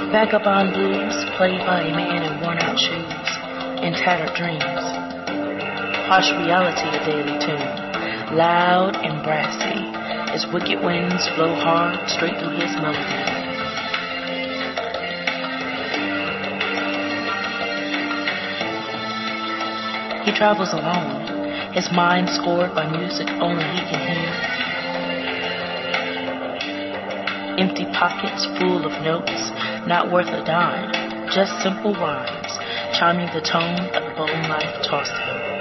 Vagabond Blues, played by a man in worn-out shoes and tattered dreams. Harsh reality, a daily tune, loud and brassy, as wicked winds blow hard straight through his melody. He travels alone, his mind scored by music only he can hear. Empty pockets full of notes, not worth a dime, just simple rhymes, chiming the tone of bone life tossed him.